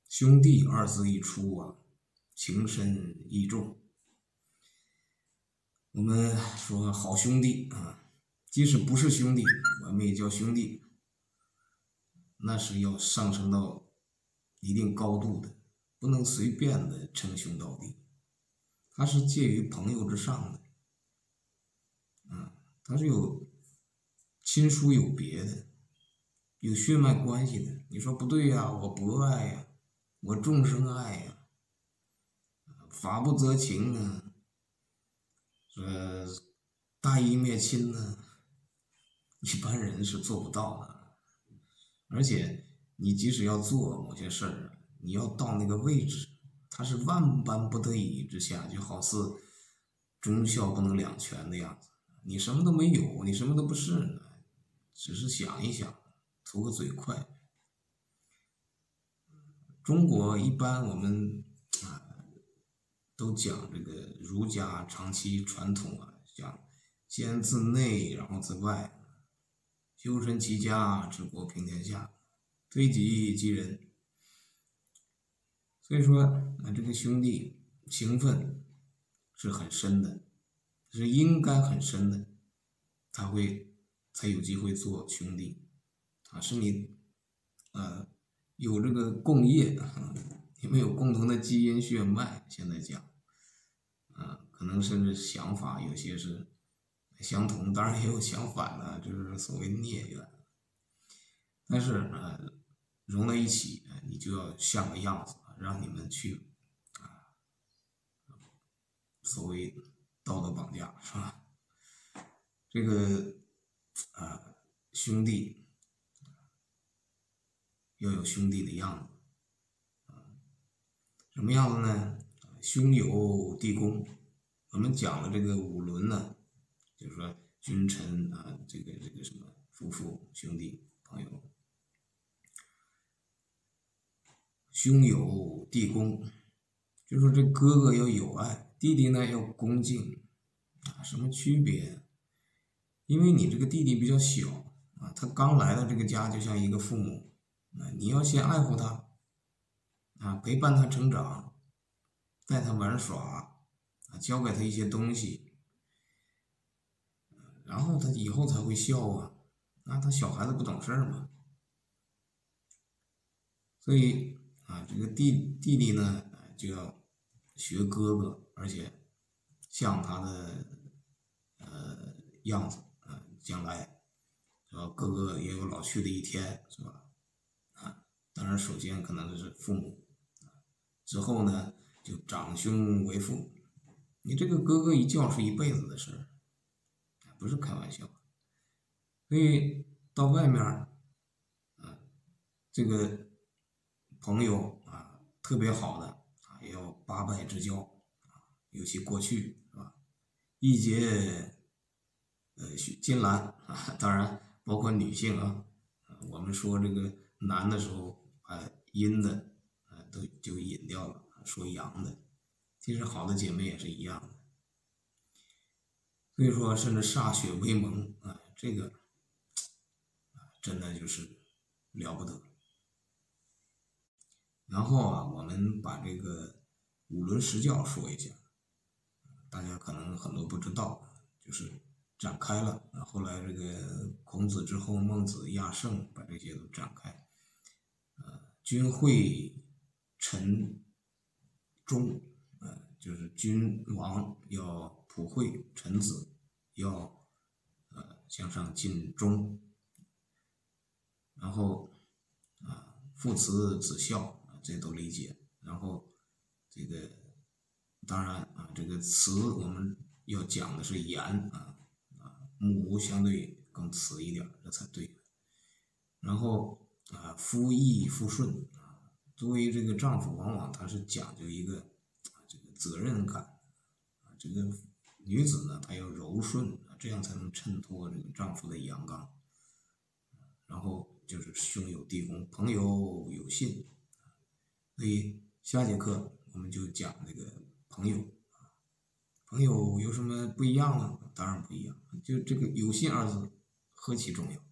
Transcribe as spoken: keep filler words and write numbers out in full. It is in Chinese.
兄弟二字一出啊，情深意重。我们说好兄弟啊，即使不是兄弟，我们也叫兄弟，那是要上升到一定高度的，不能随便的称兄道弟。他是介于朋友之上的，啊，他是有亲疏有别的，有血脉关系的。你说不对呀，我博爱呀，我众生爱呀，法不责情啊，说大义灭亲呢，一般人是做不到的。而且你即使要做某些事儿，你要到那个位置，它是万般不得已之下，就好似忠孝不能两全的样子。你什么都没有，你什么都不是，只是想一想，图个嘴快。中国一般我们啊都讲这个儒家长期传统啊，讲先自内，然后自外，修身齐家治国平天下，推己及人。所以说啊，这个兄弟情分是很深的，是应该很深的，他会才有机会做兄弟啊，是你呃有这个共业，你们有共同的基因血脉，现在讲啊，可能甚至想法有些是相同，当然也有相反的，就是所谓孽缘。但是呃融在一起，你就要像个样子，让你们去啊，所谓道德绑架是吧？这个啊兄弟要有兄弟的样子，啊，什么样子呢？兄友弟恭。我们讲的这个五伦呢，就是说君臣啊，这个这个什么夫妇兄弟朋友，兄友弟恭，就说这哥哥要友爱，弟弟呢要恭敬啊，什么区别？因为你这个弟弟比较小啊，他刚来到这个家，就像一个父母啊，你要先爱护他啊，陪伴他成长，带他玩耍啊，教给他一些东西，然后他以后才会孝啊。啊，他小孩子不懂事嘛，所以啊，这个弟弟弟呢就要学哥哥，而且像他的呃样子啊，将来是吧？哥哥也有老去的一天，是吧？啊，当然首先可能是父母，之后呢就长兄为父。你这个哥哥一叫是一辈子的事儿，不是开玩笑。所以到外面啊，这个朋友啊特别好的啊，也要八拜之交啊，尤其过去是吧？义结呃金兰啊，当然包括女性啊，我们说这个男的时候啊，阴的啊都就引掉了，说阳的，其实好的姐妹也是一样的。所以说，甚至歃血为盟啊，这个真的就是了不得。然后啊，我们把这个五伦十教说一下，大家可能很多不知道，就是展开了。后来这个孔子之后，孟子、亚圣把这些都展开。呃，君惠臣忠，呃，就是君王要普惠，臣子要呃向上尽忠。然后啊，父慈子孝，这都理解。然后这个当然啊，这个慈我们要讲的是严啊啊，母相对更慈一点，这才对。然后啊，夫义夫顺啊，作为这个丈夫，往往他是讲究一个这个责任感啊，这个女子呢，她要柔顺啊，这样才能衬托这个丈夫的阳刚。然后就是兄友弟恭，朋友有信。所以下节课我们就讲这个朋友，朋友有什么不一样呢？当然不一样，就这个有信二字何其重要。